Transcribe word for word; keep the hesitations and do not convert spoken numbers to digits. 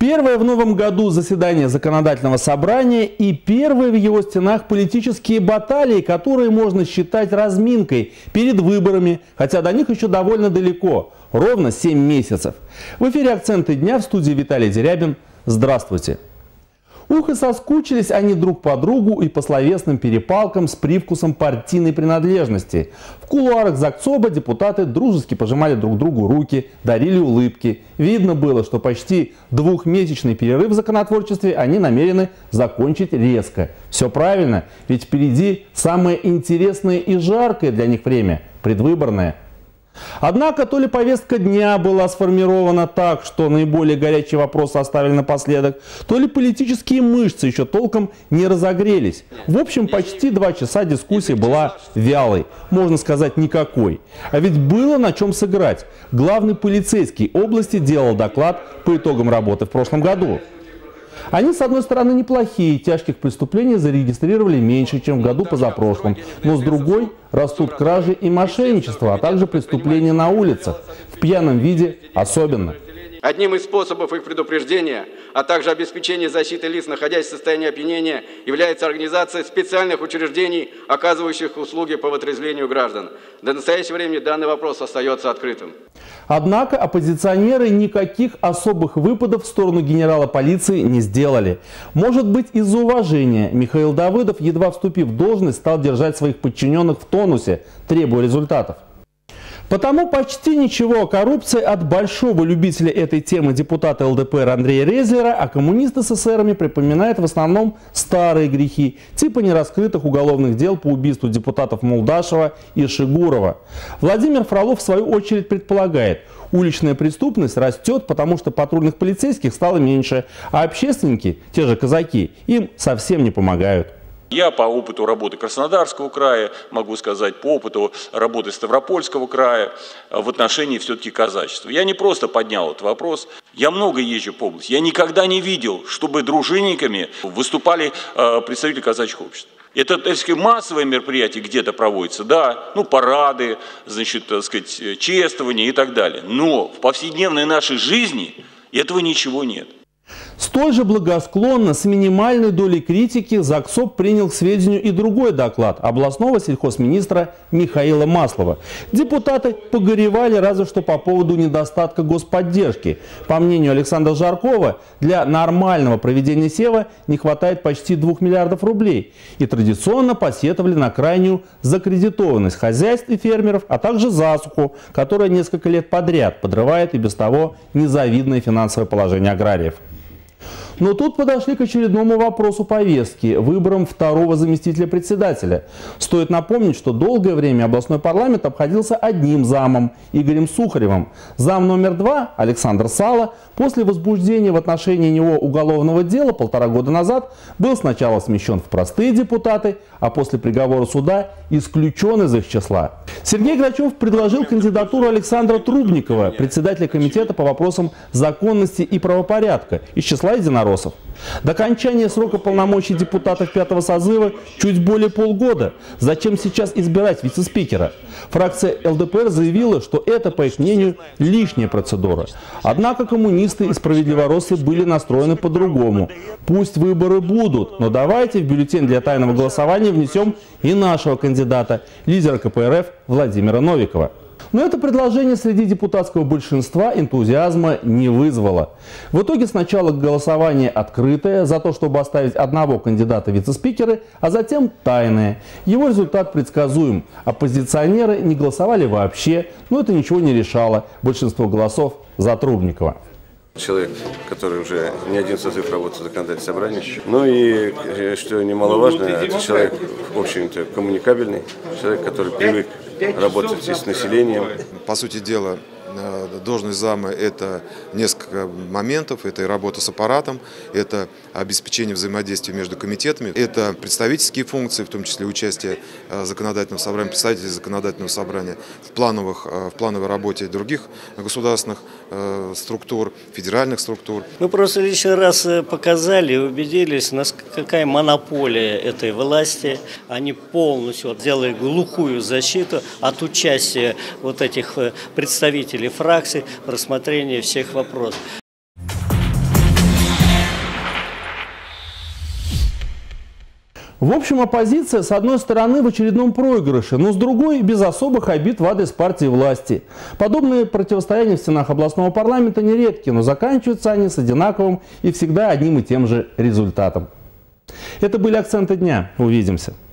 Первое в новом году заседание законодательного собрания и первые в его стенах политические баталии, которые можно считать разминкой перед выборами, хотя до них еще довольно далеко, ровно семь месяцев. В эфире «Акценты дня», в студии Виталий Дерябин. Здравствуйте. Ух, и соскучились они друг по другу и по словесным перепалкам с привкусом партийной принадлежности. В кулуарах ЗАГСОБа депутаты дружески пожимали друг другу руки, дарили улыбки. Видно было, что почти двухмесячный перерыв в законотворчестве они намерены закончить резко. Все правильно, ведь впереди самое интересное и жаркое для них время – предвыборное. Однако то ли повестка дня была сформирована так, что наиболее горячие вопросы оставили напоследок, то ли политические мышцы еще толком не разогрелись. В общем, почти два часа дискуссия была вялой, можно сказать, никакой. А ведь было на чем сыграть. Главный полицейский области делал доклад по итогам работы в прошлом году. Они, с одной стороны, неплохие, тяжких преступлений зарегистрировали меньше, чем в году позапрошлом. Но с другой растут кражи и мошенничество, а также преступления на улицах. В пьяном виде особенно. Одним из способов их предупреждения, а также обеспечения защиты лиц, находящихся в состоянии опьянения, является организация специальных учреждений, оказывающих услуги по вытрезвлению граждан. До настоящего времени данный вопрос остается открытым. Однако оппозиционеры никаких особых выпадов в сторону генерала полиции не сделали. Может быть, из-за уважения Михаил Давыдов, едва вступив в должность, стал держать своих подчиненных в тонусе, требуя результатов. Потому почти ничего о коррупции от большого любителя этой темы депутата ЛДПР Андрея Резлера, а коммунисты с эсерами припоминают в основном старые грехи, типа нераскрытых уголовных дел по убийству депутатов Молдашева и Шигурова. Владимир Фролов в свою очередь предполагает, уличная преступность растет, потому что патрульных полицейских стало меньше, а общественники, те же казаки, им совсем не помогают. Я по опыту работы Краснодарского края могу сказать, по опыту работы Ставропольского края в отношении все-таки казачества. Я не просто поднял этот вопрос, я много езжу по области. Я никогда не видел, чтобы дружинниками выступали представители казачьих обществ. Это, так сказать, массовое мероприятие где-то проводится, да, ну, парады, значит, так сказать, чествования и так далее. Но в повседневной нашей жизни этого ничего нет. Столь же благосклонно, с минимальной долей критики, ЗАГСОБ принял к сведению и другой доклад областного сельхозминистра Михаила Маслова. Депутаты погоревали разве что по поводу недостатка господдержки. По мнению Александра Жаркова, для нормального проведения сева не хватает почти двух миллиардов рублей. И традиционно посетовали на крайнюю закредитованность хозяйств и фермеров, а также засуху, которая несколько лет подряд подрывает и без того незавидное финансовое положение аграриев. Но тут подошли к очередному вопросу повестки – выбором второго заместителя председателя. Стоит напомнить, что долгое время областной парламент обходился одним замом – Игорем Сухаревым. Зам номер два – Александр Сало после возбуждения в отношении него уголовного дела полтора года назад был сначала смещен в простые депутаты, а после приговора суда исключен из их числа. Сергей Грачев предложил кандидатуру Александра Трубникова, председателя комитета по вопросам законности и правопорядка из числа единороссов. До окончания срока полномочий депутатов пятого созыва чуть более полгода. Зачем сейчас избирать вице-спикера? Фракция ЛДПР заявила, что это, по их мнению, лишняя процедура. Однако коммунисты и справедливороссы были настроены по-другому. Пусть выборы будут, но давайте в бюллетень для тайного голосования внесем и нашего кандидата, лидера ка пэ эр эф Владимира Новикова. Но это предложение среди депутатского большинства энтузиазма не вызвало. В итоге сначала голосование открытое за то, чтобы оставить одного кандидата в вице-спикеры, а затем тайное. Его результат предсказуем. Оппозиционеры не голосовали вообще, но это ничего не решало. Большинство голосов за Трубникова. Человек, который уже не один созыв работает в законодательном собрании. Ну и, что немаловажно, это человек, в общем-то, коммуникабельный, человек, который привык работать с населением. По сути дела, должность зама – это несколько моментов. Это и работа с аппаратом, это обеспечение взаимодействия между комитетами, это представительские функции, в том числе участие законодательного собрания, представителей законодательного собрания в, плановых, в плановой работе других государственных структур, федеральных структур. Мы просто лишний раз показали, убедились, какая монополия этой власти. Они полностью делали глухую защиту от участия вот этих представителей фракций в рассмотрении всех вопросов. В общем, оппозиция, с одной стороны, в очередном проигрыше, но с другой, без особых обид в адрес партии власти. Подобные противостояния в стенах областного парламента нередки, но заканчиваются они с одинаковым и всегда одним и тем же результатом. Это были акценты дня. Увидимся.